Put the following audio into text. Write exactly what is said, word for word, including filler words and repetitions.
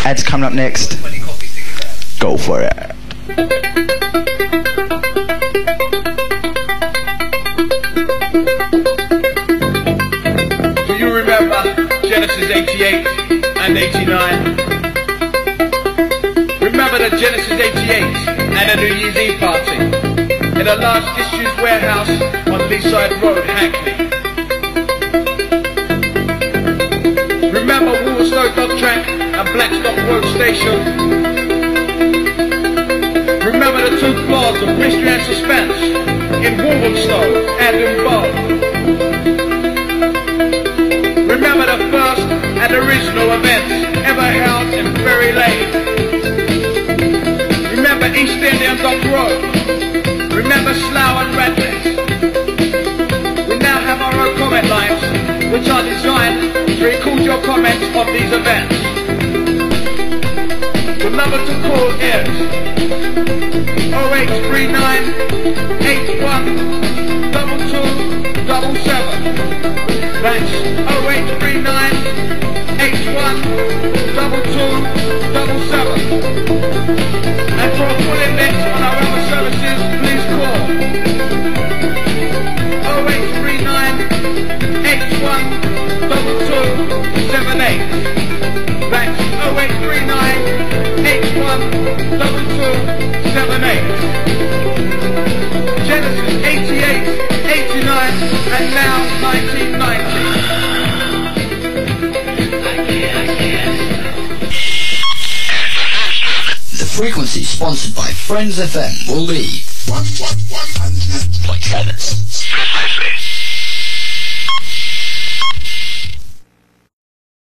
Ed's coming up next. Go for it. Do you remember Genesis eighty-eight and eighty-nine? Remember the Genesis eighty-eight and the New Year's Eve party in a large disused warehouse on Leaside Road, Hackney? Remember Walsall Dog Track and Blackstock Road Station? Remember the two floors of mystery and suspense in Walsall and in Bow? Remember the first and original events ever held in Ferry Lane? Remember East Indian Dock Road? Remember Slough and Radcliffe? We now have our own comment lines, which are designed to record your comments of these events. The number to call is oh eight three nine, eight one, two two seven seven. That's oh eight three nine, eight one, two two seven seven. And for a full index on our other services, please call oh eight three nine, eight one, two two seven eight. That's oh eight three nine, eight one, two two seven eight. Genesis eighty-eight, eighty-nine, and now nineteen ninety. The frequency sponsored by Friends F M will be one one one hundred point seven.